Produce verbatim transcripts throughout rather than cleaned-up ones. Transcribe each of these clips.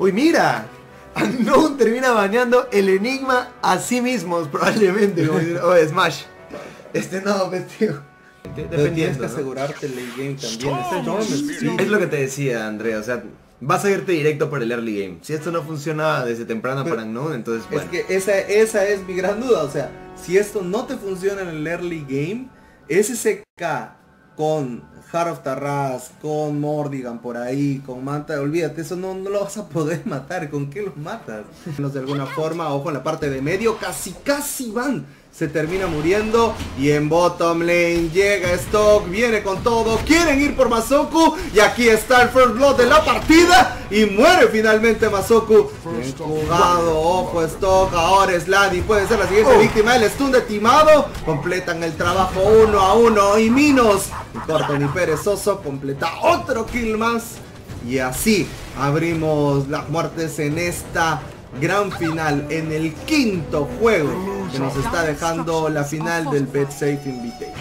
Uy, mira. Unknown termina baneando el enigma a sí mismos, probablemente. Como dicen, oh, Smash. Este no, pues, tío. Dependiendo, tienes que asegurarte el late game también. Este no, sí. Es lo que te decía, Andrea. O sea, vas a irte directo por el early game. Si esto no funciona desde temprano para Unknown, entonces bueno. Es que esa, esa es mi gran duda. O sea, si esto no te funciona en el early game, S S K con Heart of Tarrasque, con Mordigan por ahí, con Manta, olvídate, eso no, no lo vas a poder matar. ¿Con qué los matas? De alguna forma, ojo en la parte de medio, casi casi van. Se termina muriendo y en bottom lane llega Stock, viene con todo, quieren ir por Masoku y aquí está el first blood de la partida y muere finalmente Masoku. Bien jugado, ojo Stock, ahora Slady puede ser la siguiente oh. víctima del stun de Timado, completan el trabajo uno a uno y Minos y Corton y perezoso completa otro kill más y así abrimos las muertes en esta gran final, en el quinto juego que nos está dejando la final del BetSafe Invitation.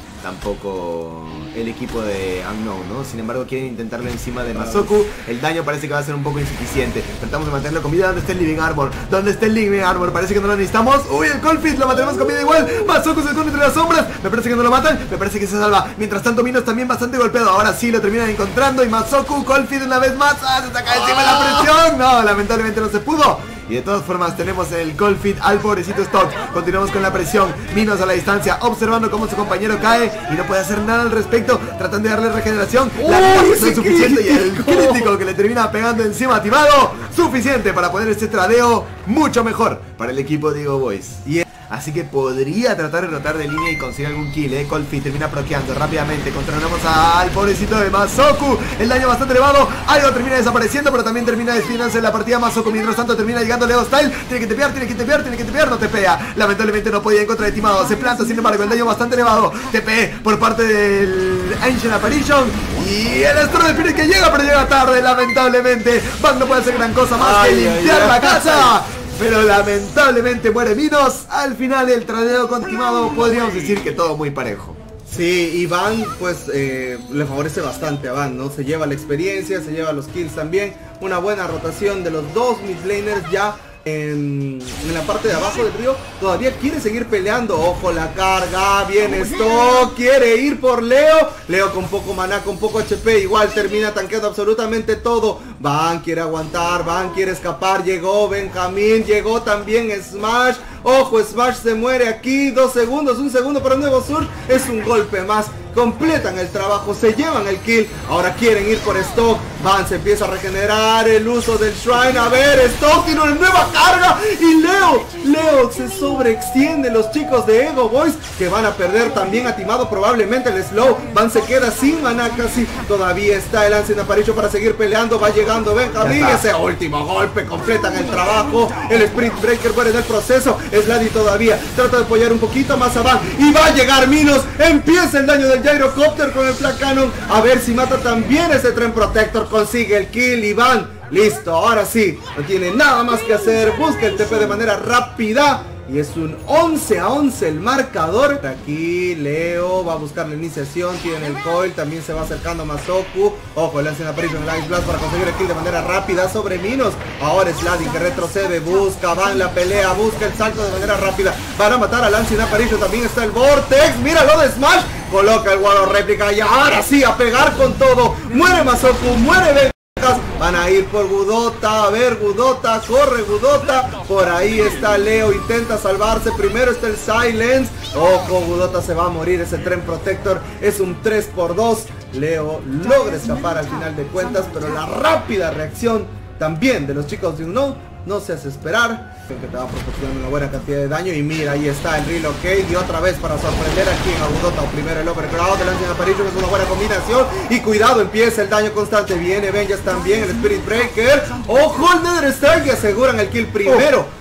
Tampoco el equipo de Unknown, ¿no? Sin embargo quieren intentarlo encima de Masoku. El daño parece que va a ser un poco insuficiente. Tratamos de mantenerlo con vida. ¿Dónde está el Living Armor? ¿Dónde está el Living Armor? Parece que no lo necesitamos. Uy, el Coldfit lo mantenemos con vida igual. Masoku se esconde entre las sombras. Me parece que no lo matan. Me parece que se salva. Mientras tanto Minos también bastante golpeado. Ahora sí lo terminan encontrando. Y Masoku, Coldfit una vez más. ¡Ah! Se saca encima la presión. No, lamentablemente no se pudo. Y de todas formas tenemos el cold feed al pobrecito Stock. Continuamos con la presión. Minos a la distancia, observando cómo su compañero cae y no puede hacer nada al respecto. Tratan de darle regeneración. La vida no es suficiente y el crítico que le termina pegando encima a Timado. Suficiente para poner este tradeo mucho mejor para el equipo de Ego Boys. Y así que podría tratar de rotar de línea y conseguir algún kill, eh. Coldfit termina proqueando rápidamente. Controlamos al pobrecito de Masoku. El daño bastante elevado. Aido termina desapareciendo, pero también termina destinándose la partida. Masoku mientras tanto termina llegando Leo Style. Tiene que tepear, tiene que tepear, tiene que tepear. No tepea. Lamentablemente no podía en contra de Timado. Se planta, sin embargo, el daño bastante elevado. T P por parte del Ancient Apparition. Y el Astro del Spirit que llega, pero llega tarde, lamentablemente. Bang no puede hacer gran cosa más ay, que limpiar ay, la ay, casa. Ay. Pero lamentablemente muere Minos. Al final el tradeo continuado, podríamos decir que todo muy parejo. Sí, y Van pues eh, le favorece bastante a Van, ¿no? Se lleva la experiencia, se lleva los kills también. Una buena rotación de los dos midlaners ya en, en la parte de abajo del río. Todavía quiere seguir peleando. Ojo la carga, viene Stock, quiere ir por Leo. Leo con poco maná, con poco H P, igual termina tanqueando absolutamente todo. Van quiere aguantar, Van quiere escapar. Llegó Benjamín, llegó también Smash. Ojo, Smash se muere aquí. Dos segundos, un segundo para un nuevo Surge. Es un golpe más. Completan el trabajo, se llevan el kill. Ahora quieren ir por Stock. Van, se empieza a regenerar el uso del Shrine. A ver, Stock tiene una nueva carga. Y Leo, Leo se sobreextiende. Los chicos de Ego Boys que van a perder también a Timado probablemente el slow. Van se queda sin maná casi. Todavía está el Ancient Apparition para seguir peleando. Va llegando Benjamín. Ese último golpe, completan el trabajo. El Sprint Breaker muere en el proceso. Slady todavía trata de apoyar un poquito más a Van. Y va a llegar Minos. Empieza el daño del Gyrocopter con el Flak Cannon. A ver si mata también ese Tren Protector. Consigue el kill y Van. Listo, ahora sí. No tiene nada más que hacer. Busca el T P de manera rápida. Y es un once a once el marcador. Aquí Leo va a buscar la iniciación. Tiene el coil. También se va acercando Masoku. Ojo, le hacen Apparition Light Blast para conseguir el kill de manera rápida sobre Minos. Ahora Slady que retrocede. Busca, va en la pelea. Busca el salto de manera rápida. Van a matar al Ancient Apparition. También está el Vortex. Míralo de Smash. Coloca el Wall of Réplica. Y ahora sí, a pegar con todo. Muere Masoku. Muere Bel. Van a ir por Gudota, a ver Gudota, corre Gudota, por ahí está Leo, intenta salvarse, primero está el Silence, ojo Gudota se va a morir, ese Tren Protector es un tres por dos, Leo logra escapar al final de cuentas, pero la rápida reacción también de los chicos de Unknown no se hace esperar, que te va proporcionando una buena cantidad de daño. Y mira, ahí está el relocate y otra vez para sorprender aquí en Agudota. Primero el overcrowd, el Ancient Apparition es una buena combinación. Y cuidado, empieza el daño constante. Viene Vengeance también, el Spirit Breaker. Ojo, el Nether Strike y aseguran el kill primero. Oh.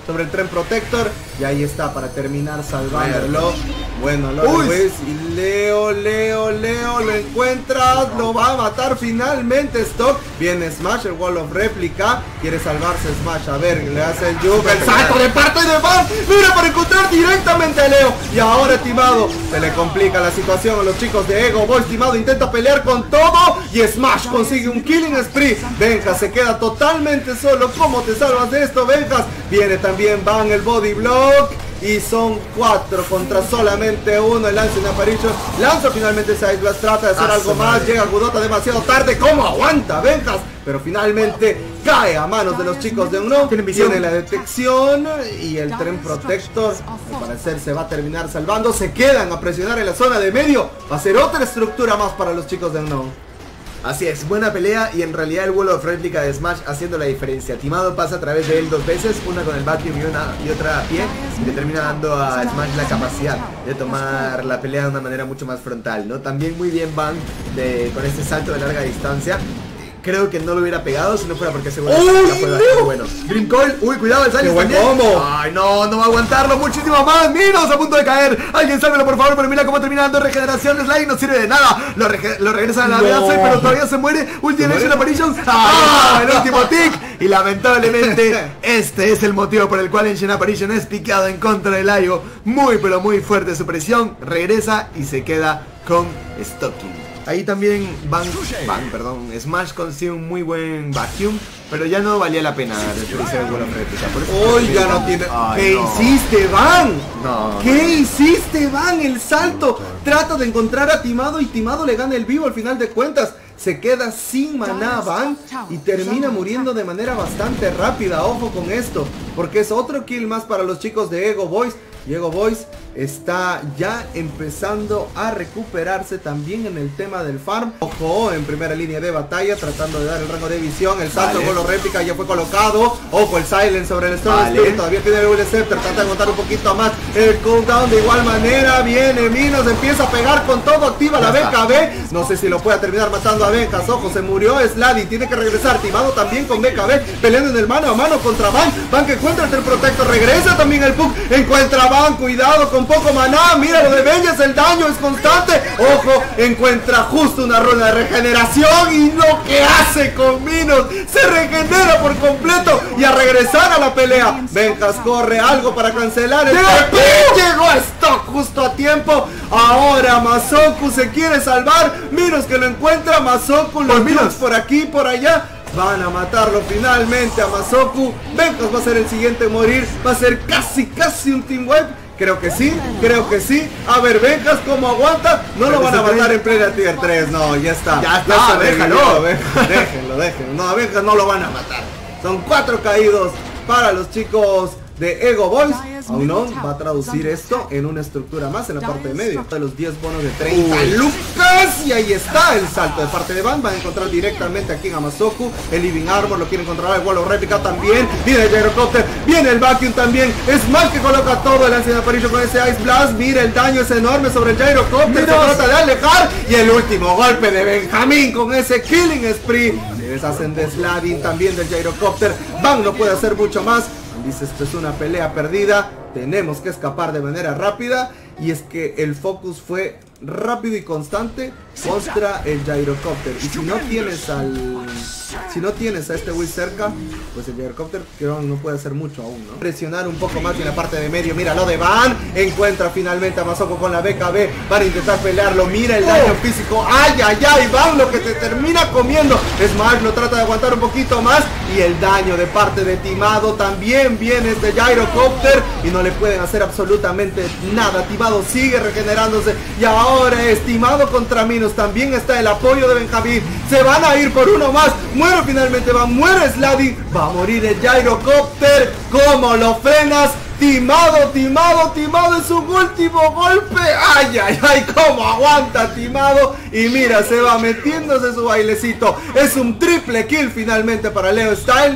sobre el tren protector. Y ahí está para terminar salvándolo. Bueno, Lord Luis y Leo, Leo, Leo lo encuentra, lo va a matar finalmente Stock. Viene Smash, el Wall of Réplica. Quiere salvarse Smash, a ver, le hace el juke, el salto de parte de Van. Mira para encontrar directamente a Leo. Y ahora Timado, se le complica la situación a los chicos de Ego Boys. Timado intenta pelear con todo y Smash consigue un killing spree. Benjas se queda totalmente solo. ¿Cómo te salvas de esto, Benjas? Viene también Van, el body block. Y son cuatro contra solamente uno. El Lance en Apparition. Lanza finalmente ese Ice Blast. Trata de hacer ah, algo más. Llega Gudota demasiado tarde. ¿Cómo aguanta Benjas? Pero finalmente cae a manos de los chicos de Unknown. Tiene la detección. Y el tren protector, al parecer, se va a terminar salvando. Se quedan a presionar en la zona de medio. Va a ser otra estructura más para los chicos de Unknown. Así es, buena pelea y en realidad el Wall of Réplica de Smash haciendo la diferencia. Timado pasa a través de él dos veces, una con el vacuum y, una, y otra a pie, y le termina dando a Smash la capacidad de tomar la pelea de una manera mucho más frontal, ¿no? También muy bien Van de, con este salto de larga distancia. Creo que no lo hubiera pegado si no fuera porque ese bueno fue bastante bueno. Green Coil, uy, cuidado el Silence también. Combo. Ay, no, no va a aguantarlo muchísimo más. Minos a punto de caer. Alguien sálvelo por favor, pero mira cómo termina dando regeneración. Slide no sirve de nada. Lo, rege lo regresa a la no. Vida, pero todavía se muere. Ultimate Apparition. Ah, el último tick. Y lamentablemente este es el motivo por el cual Ancient Apparition es picado en contra del Aigo. Muy pero muy fuerte su presión. Regresa y se queda con Stocking. Ahí también Van, Van, perdón, Smash consigue un muy buen vacuum, pero ya no valía la pena desperdiciar el Wall of Réplica. Hoy ya no tiene. Ay, ¿qué no. hiciste, Van? No. ¿Qué no. hiciste, Van? El salto. Trata de encontrar a Timado y Timado le gana el vivo al final de cuentas. Se queda sin maná Van y termina muriendo de manera bastante rápida. Ojo con esto, porque es otro kill más para los chicos de Ego Boys. Y Ego Boys está ya empezando a recuperarse también en el tema del farm. Ojo, en primera línea de batalla, tratando de dar el rango de visión. El salto, vale. Golo réplica ya fue colocado. Ojo, el silence sobre el Storm vale. Spirit. Todavía tiene el Will Scepter. Trata de aguantar un poquito más el cooldown. De igual manera, viene Minos, empieza a pegar con todo. Activa la B K B. No sé si lo pueda terminar matando a Benjas. Ojo, se murió Slady. Tiene que regresar. Timado también con B K B. Peleando en el mano a mano contra Van. Van que encuentra el protector. Regresa también el Puck. Encuentra a Van. Cuidado con poco maná. Mira lo de Benjas. El daño es constante. Ojo, encuentra justo una rueda de regeneración. Y lo que hace con Minos. Se regenera por completo. Y a regresar a la pelea. Benjas corre algo para cancelar el T P. Llegó a Stock justo a tiempo. Ahora Masoku se quiere salvar. Minos que lo encuentra. Masoku los Minos por aquí por allá. Van a matarlo finalmente a Masoku. Benjas va a ser el siguiente en morir. Va a ser casi casi un team wipe. Creo que sí, creo que sí. A ver, Benjas cómo aguanta. No lo van a matar en plena tier tres. No, ya está. Ya está, ya déjalo. Déjenlo, déjenlo. No, a Benjas no lo van a matar. Son cuatro caídos para los chicos de Ego Boys. Unknown va a traducir esto en una estructura más en la parte de medio. De los diez bonos de treinta Uy. lucas. Y ahí está el salto de parte de Van. Van a encontrar directamente aquí a Masoku. El Living Armor lo quiere encontrar. El Wall of Réplica también. Viene el Gyrocopter. Viene el Vacuum también. Es más que coloca todo el Ancient Apparition con ese Ice Blast. Mira el daño es enorme sobre el Gyrocopter. Se trata de alejar. Y el último golpe de Benjamín con ese Killing Spree. Les hacen desladding también del Gyrocopter. Van no puede hacer mucho más. Dice, esto es una pelea perdida, tenemos que escapar de manera rápida. Y es que el focus fue rápido y constante contra el Gyrocopter. Y si no tienes al... Si no tienes a este Will cerca, pues el Gyrocopter creo no puede hacer mucho aún, ¿no? Presionar un poco más en la parte de medio. Mira lo de Van. Encuentra finalmente a Masoku con la B K B para intentar pelearlo. Mira el daño oh. físico. Ay, ay, ay. Van lo que te termina comiendo. Smash lo trata de aguantar un poquito más. Y el daño de parte de Timado. También viene este Gyrocopter. Y no le pueden hacer absolutamente nada. Timado sigue regenerándose. Y ahora es Timado contra Minos. También está el apoyo de Benjamín. Se van a ir por uno más. Muere finalmente, va, muere Slady. Va a morir el Gyrocopter. ¿Cómo lo frenas? Timado, Timado, Timado es su último golpe. Ay, ay, ay, cómo aguanta Timado. Y mira, se va metiéndose su bailecito. Es un triple kill finalmente para Leo Style.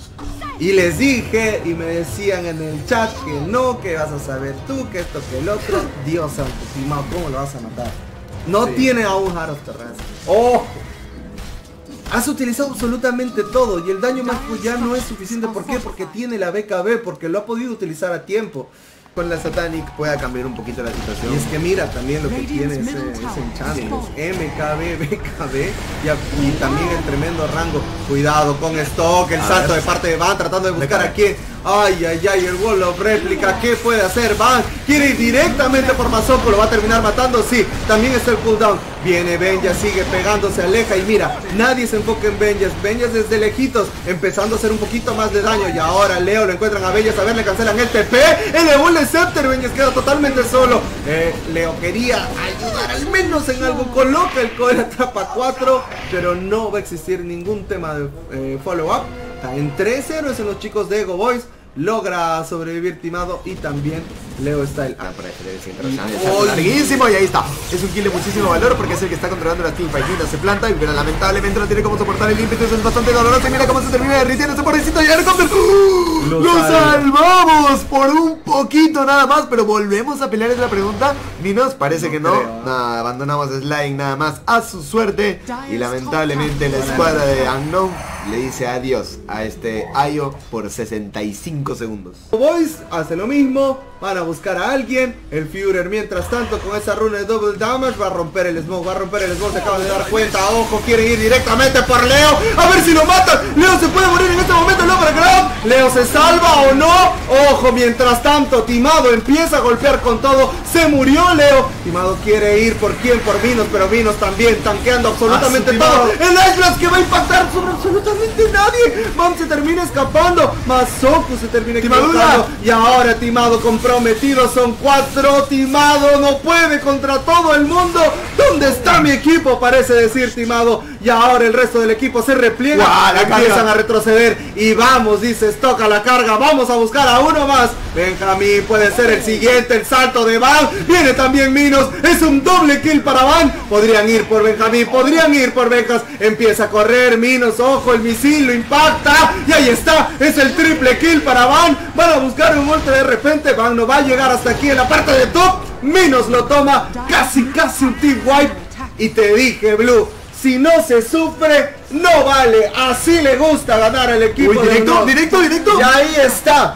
Y les dije y me decían en el chat que no, que vas a saber tú, que esto, que el otro. Dios santo, Timado, ¿cómo lo vas a matar? No sí. tiene aún Heart of the Rest. ¡Oh! Has utilizado absolutamente todo y el daño mágico ya no es suficiente. ¿Por qué? Porque tiene la B K B, porque lo ha podido utilizar a tiempo. Con la Satanic pueda cambiar un poquito la situación. Y es que mira también lo que tiene ese, ese enchante, M K B, B K B y, a- y también el tremendo rango. Cuidado con Stock, el A salto ver. de parte de Van tratando de buscar cae. a quién. Ay, ay, ay, el Wall of réplica. ¿Qué puede hacer Van? Quiere ir directamente por Masoko, lo va a terminar matando. Sí, también está el cooldown. Viene Benja, sigue pegando, se aleja y mira, nadie se enfoca en Benja. Benja desde lejitos, empezando a hacer un poquito más de daño. Y ahora Leo lo encuentran a Benja, a ver, le cancelan el T P. El Evolution Scepter, Benja queda totalmente solo. Eh, Leo quería ayudar al menos en algo. Coloca el core, atrapa cuatro, pero no va a existir ningún tema de eh, follow up. Está en tres héroes en los chicos de Ego Boys. Logra sobrevivir Timado y también Leo Style. Ah, por ahí, debe ser Y- interesante. El salto larguísimo y ahí está. Es un kill de muchísimo valor porque es el que está controlando la teamfight. Linda se planta y pero lamentablemente no tiene cómo soportar el ímpetu. Eso es bastante doloroso y mira cómo se termina derritiendo ese porrecito y el helicóptero. ¡Oh! Lo ¡Lo salva. salvamos! Por un poquito nada más, pero volvemos a pelear, es la pregunta. Minos, parece No que no. creo. Nada, abandonamos a Slime nada más a su suerte. Y lamentablemente la escuadra de Unknown le dice adiós a este Ayo por sesenta y cinco segundos. Boys hace lo mismo, van a buscar a alguien. El Führer mientras tanto con esa runa de double damage va a romper el smoke, va a romper el smoke, se acaban de dar cuenta. Ojo, quieren ir directamente por Leo, a ver si lo matan. Leo se puede morir en este momento, Leo para grab. Leo se salva o no. Ojo, mientras tanto Timado empieza a golpear con todo. Se murió Leo. Timado quiere ir por quién, por Minos, pero Minos también tanqueando absolutamente Ah, sí, todo. Timado. El Ice Blast que va a impactar sobre absolutamente nadie. Bam se termina escapando. Masoku se termina Timadura. equivocando. Y ahora Timado comprometido. Son cuatro. Timado no puede contra todo el mundo. ¿Dónde está mi equipo? Parece decir Timado. Y ahora el resto del equipo se repliega. Guau, la Empiezan carga. a retroceder. Y vamos, dice, toca la carga. Vamos a buscar a uno más. Benjamín puede ser el siguiente. El salto de Van. Viene también Minos. Es un doble kill para Van. Podrían ir por Benjamín. Podrían ir por Benjas. Empieza a correr Minos. Ojo, el misil lo impacta. Y ahí está. Es el triple kill para Van. Van a buscar un ultra de repente. Van no va a llegar hasta aquí en la parte de top. Minos lo toma. Casi, casi un team wipe. Y te dije, Blue. Si no se sufre, no vale. Así le gusta ganar al equipo. Uy, de directo, Unknown. directo, directo. Y ahí está.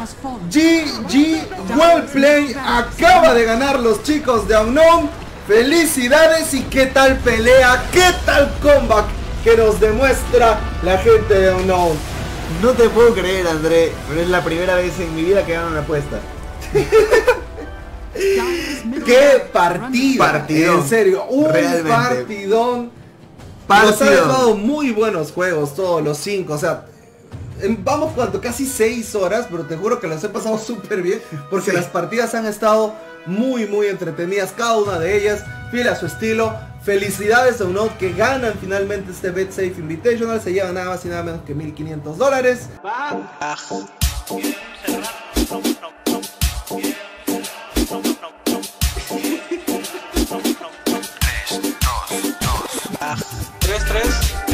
G G Well Play. Acaba de ganar los chicos de Unknown. Felicidades. Y qué tal pelea. Qué tal comeback que nos demuestra la gente de Unknown. No te puedo creer, André, pero es la primera vez en mi vida que gano una apuesta. Qué partido. Partidón. En serio, un Realmente. partidón. Partido. Nos ha dejado muy buenos juegos todos los cinco. O sea, em, vamos jugando casi seis horas, pero te juro que los he pasado súper bien. Porque Sí. las partidas han estado muy muy entretenidas, cada una de ellas, fiel a su estilo. Felicidades a Unknown que ganan finalmente este BetSafe Invitational. Se llevan nada más y nada menos que mil quinientos dólares. tres tres